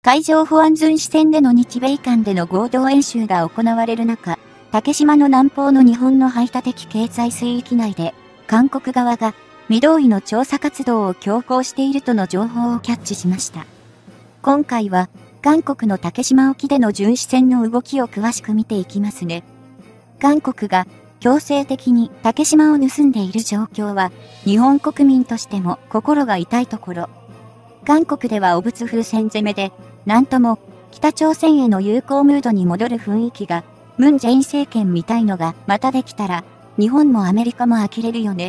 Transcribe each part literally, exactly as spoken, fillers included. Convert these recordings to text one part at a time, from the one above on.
海上保安巡視船での日米間での合同演習が行われる中、竹島の南方の日本の排他的経済水域内で、韓国側が未同意の調査活動を強行しているとの情報をキャッチしました。今回は、韓国の竹島沖での巡視船の動きを詳しく見ていきますね。韓国が強制的に竹島を盗んでいる状況は、日本国民としても心が痛いところ。韓国では汚物風船攻めで、なんとも北朝鮮への友好ムードに戻る雰囲気が、ムン・ジェイン政権みたいのがまたできたら、日本もアメリカも呆れるよね。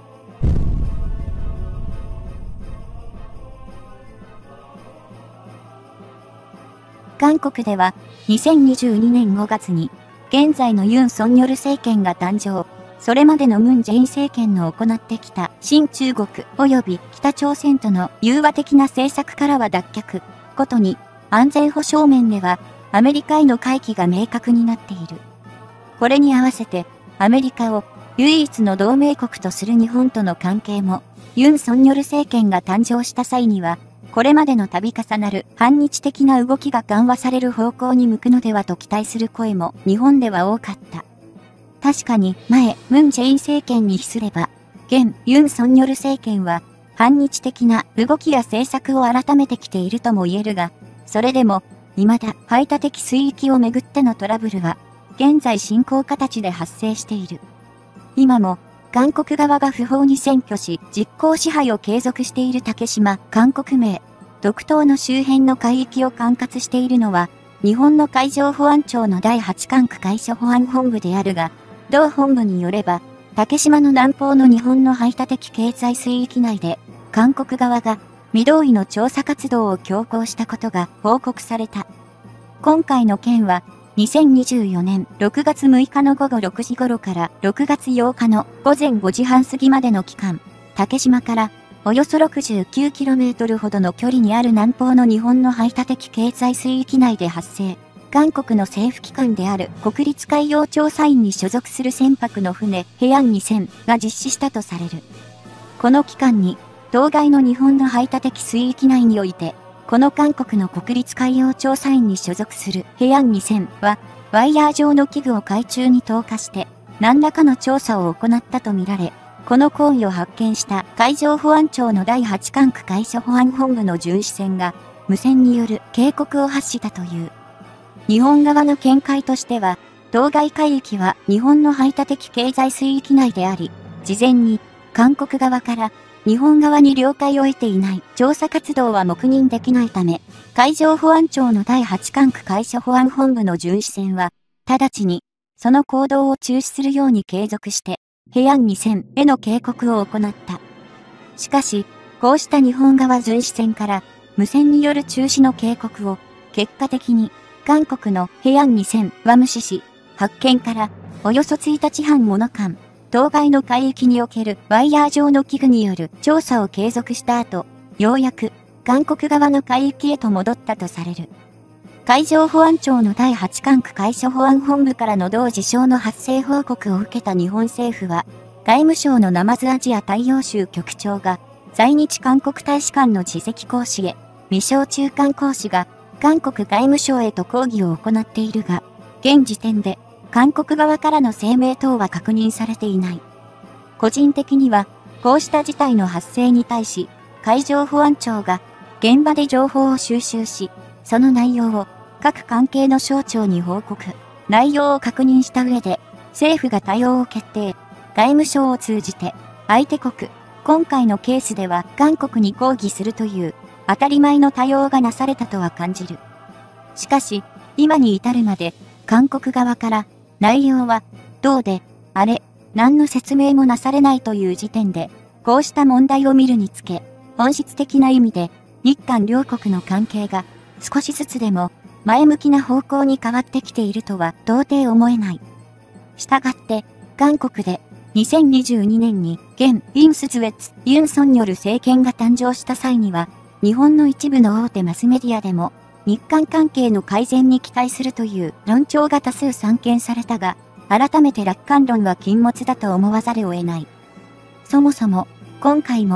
韓国ではにせんにじゅうにねんごがつに現在のユン・ソンニョル政権が誕生。それまでのムン・ジェイン政権の行ってきた新中国及び北朝鮮との融和的な政策からは脱却。ことに安全保障面ではアメリカへの回帰が明確になっている。これに合わせてアメリカを唯一の同盟国とする日本との関係もユン・ソンニョル政権が誕生した際にはこれまでの度重なる反日的な動きが緩和される方向に向くのではと期待する声も日本では多かった。確かに前、ムン・ジェイン政権に比すれば、現ユン・ソンニョル政権は反日的な動きや政策を改めてきているとも言えるが、それでも未だ排他的水域をめぐってのトラブルは現在進行形で発生している。今も韓国側が不法に占拠し実効支配を継続している竹島、韓国名、独島の周辺の海域を管轄しているのは、日本の海上保安庁のだいはち管区海上保安本部であるが、同本部によれば、竹島の南方の日本の排他的経済水域内で、韓国側が未同意の調査活動を強行したことが報告された。今回の件は、にせんにじゅうよねんろくがつむいかのごごろくじ頃からろくがつようかのごぜんごじはん過ぎまでの期間、竹島からおよそ ろくじゅうきゅうキロメートル ほどの距離にある南方の日本の排他的経済水域内で発生。韓国の政府機関である国立海洋調査院に所属する船舶の船、ヘアンにせんが実施したとされる。この期間に、当該の日本の排他的水域内において、この韓国の国立海洋調査院に所属するヘアンにせんは、ワイヤー状の器具を海中に投下して、何らかの調査を行ったとみられ、この行為を発見した海上保安庁のだいはち管区海上保安本部の巡視船が、無線による警告を発したという。日本側の見解としては、当該海域は日本の排他的経済水域内であり、事前に韓国側から日本側に了解を得ていない調査活動は黙認できないため、海上保安庁のだいはち管区海上保安本部の巡視船は、直ちにその行動を中止するように継続して、ヘアンにせんへの警告を行った。しかし、こうした日本側巡視船から無線による中止の警告を、結果的に韓国のヘアンにせんは無視し、発見からおよそついたちはんもの間、当該の海域におけるワイヤー状の器具による調査を継続した後、ようやく韓国側の海域へと戻ったとされる。海上保安庁のだいはち管区海上保安本部からの同事象の発生報告を受けた日本政府は、外務省のナマズアジア大洋州局長が、在日韓国大使館の次席公使へ、未承中間公使が韓国外務省へと抗議を行っているが、現時点で韓国側からの声明等は確認されていない。個人的には、こうした事態の発生に対し、海上保安庁が現場で情報を収集し、その内容を各関係の省庁に報告、内容を確認した上で、政府が対応を決定、外務省を通じて、相手国、今回のケースでは韓国に抗議するという当たり前の対応がなされたとは感じる。しかし、今に至るまで、韓国側から内容はどうであれ何の説明もなされないという時点でこうした問題を見るにつけ本質的な意味で日韓両国の関係が少しずつでも前向きな方向に変わってきているとは到底思えない。したがって韓国でにせんにじゅうにねんに現インスズウェツ・ユン・ソンニョル政権が誕生した際には日本の一部の大手マスメディアでも日韓関係の改善に期待するという論調が多数散見されたが、改めて楽観論は禁物だと思わざるを得ない。そもそも、今回も、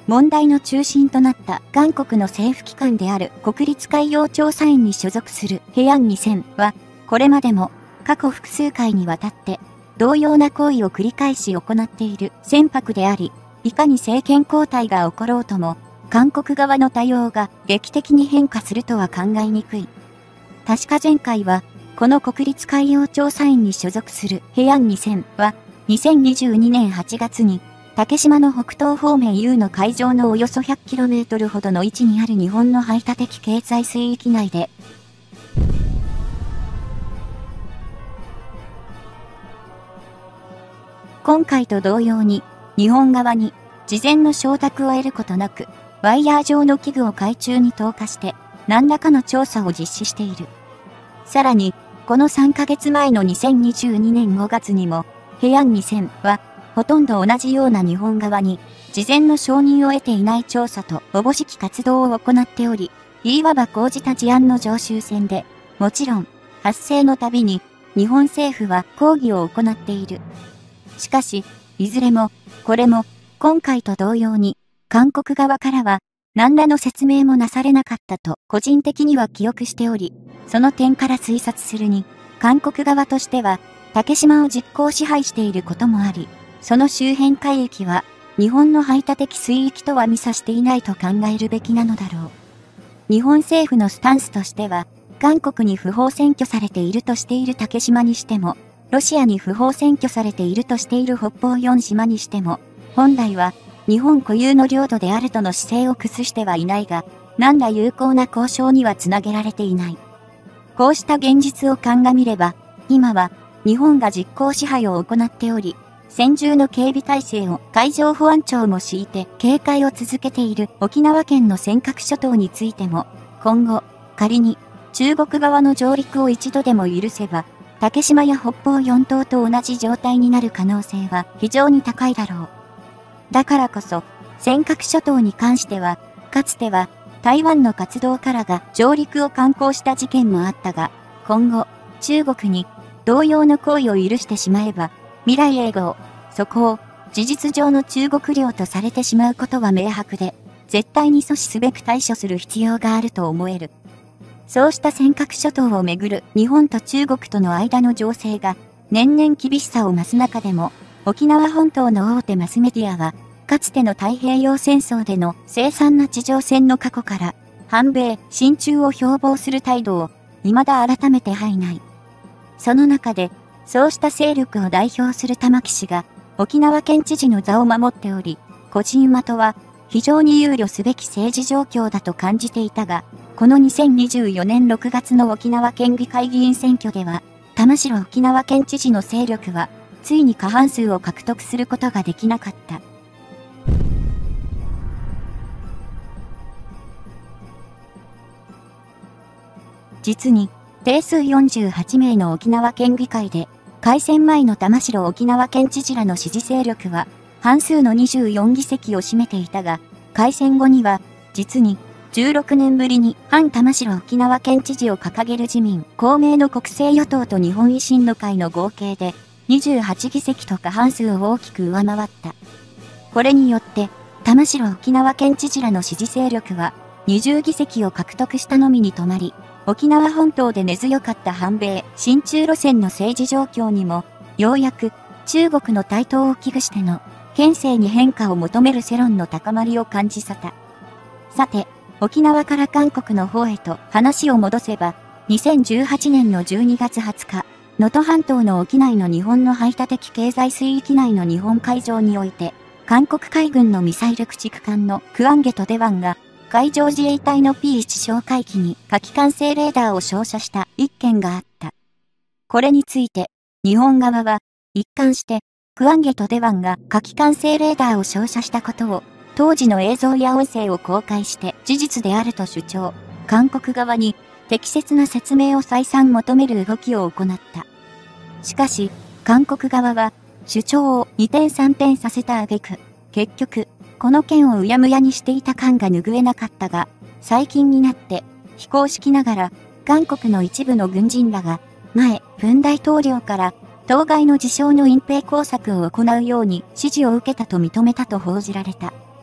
問題の中心となった韓国の政府機関である国立海洋調査院に所属するヘアンにせんは、これまでも過去複数回にわたって同様な行為を繰り返し行っている船舶であり、いかに政権交代が起ころうとも、韓国側の対応が劇的に変化するとは考えにくい。確か前回は、この国立海洋調査院に所属するヘアンにせんは、にせんにじゅうにねんはちがつに、竹島の北東方面 U の海上のおよそ ひゃくキロメートル ほどの位置にある日本の排他的経済水域内で、今回と同様に、日本側に事前の承諾を得ることなく、ワイヤー状の器具を海中に投下して、何らかの調査を実施している。さらに、このさんかげつまえのにせんにじゅうにねんごがつにも、ヘアンにせんは、ほとんど同じような日本側に、事前の承認を得ていない調査とおぼしき活動を行っており、いわば講じた事案の常習戦で、もちろん、発生のたびに、日本政府は抗議を行っている。しかし、いずれも、これも、今回と同様に、韓国側からは、何らの説明もなされなかったと個人的には記憶しており、その点から推察するに、韓国側としては、竹島を実効支配していることもあり、その周辺海域は、日本の排他的水域とは見差していないと考えるべきなのだろう。日本政府のスタンスとしては、韓国に不法占拠されているとしている竹島にしても、ロシアに不法占拠されているとしている北方よん島にしても、本来は日本固有の領土であるとの姿勢を崩してはいないが、何ら有効な交渉にはつなげられていない。こうした現実を鑑みれば、今は日本が実効支配を行っており、専従の警備体制を海上保安庁も敷いて警戒を続けている沖縄県の尖閣諸島についても、今後、仮に中国側の上陸を一度でも許せば、竹島や北方四島と同じ状態になる可能性は非常に高いだろう。だからこそ、尖閣諸島に関しては、かつては台湾の活動家らが上陸を敢行した事件もあったが、今後、中国に同様の行為を許してしまえば、未来永劫、そこを事実上の中国領とされてしまうことは明白で、絶対に阻止すべく対処する必要があると思える。そうした尖閣諸島をめぐる日本と中国との間の情勢が年々厳しさを増す中でも、沖縄本島の大手マスメディアは、かつての太平洋戦争での凄惨な地上戦の過去から、反米、親中を標榜する態度を、未だ改めて排ない。その中で、そうした勢力を代表する玉木氏が、沖縄県知事の座を守っており、個人的は、非常に憂慮すべき政治状況だと感じていたが、このにせんにじゅうよねんろくがつの沖縄県議会議員選挙では、玉城沖縄県知事の勢力は、ついに過半数を獲得することができなかった。実に、定数よんじゅうはちめいの沖縄県議会で、改選前の玉城沖縄県知事らの支持勢力は、半数のにじゅうよんぎせきを占めていたが、改選後には、実に、じゅうろくねんぶりに反玉城沖縄県知事を掲げる自民、公明の国政与党と日本維新の会の合計で、にじゅうはちぎせきと過半数を大きく上回った。これによって、玉城沖縄県知事らの支持勢力は、にじゅうぎせきを獲得したのみに止まり、沖縄本島で根強かった反米、親中路線の政治状況にも、ようやく中国の台頭を危惧しての、県政に変化を求める世論の高まりを感じさせた。さて、沖縄から韓国の方へと話を戻せば、にせんじゅうはちねんのじゅうにがつはつか、能登半島の沖内の日本の排他的経済水域内の日本海上において、韓国海軍のミサイル駆逐艦のクアンゲとデワンが、海上自衛隊の ピーワン 哨戒機に火器管制レーダーを照射した一件があった。これについて、日本側は、一貫して、クアンゲとデワンが火器管制レーダーを照射したことを、当時の映像や音声を公開して事実であると主張、韓国側に適切な説明を再三求める動きを行った。しかし、韓国側は主張を二転三転させた挙句、結局、この件をうやむやにしていた感が拭えなかったが、最近になって非公式ながら韓国の一部の軍人らが前文大統領から当該の事象の隠蔽工作を行うように指示を受けたと認めたと報じられた。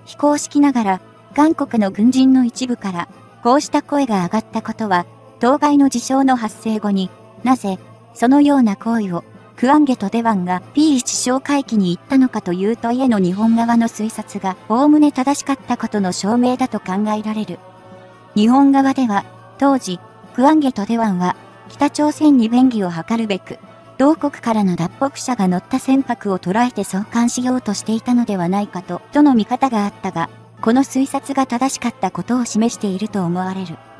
非公式ながら、韓国の軍人の一部から、こうした声が上がったことは、当該の事象の発生後に、なぜ、そのような行為を、クアンゲとデワンが ピーいち 哨戒機に行ったのかという問いへの日本側の推察が、おおむね正しかったことの証明だと考えられる。日本側では、当時、クアンゲとデワンは、北朝鮮に便宜を図るべく、同国からの脱北者が乗った船舶を捉えて送還しようとしていたのではないかと、との見方があったが、この推察が正しかったことを示していると思われる。